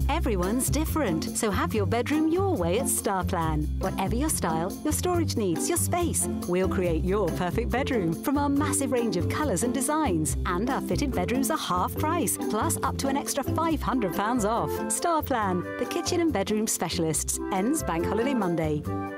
Everyone's different, so have your bedroom your way at Starplan. Whatever your style, your storage needs, your space, we'll create your perfect bedroom from our massive range of colours and designs. And our fitted bedrooms are half price, plus up to an extra £500 off. Starplan, the kitchen and bedroom specialists. Ends Bank Holiday Monday.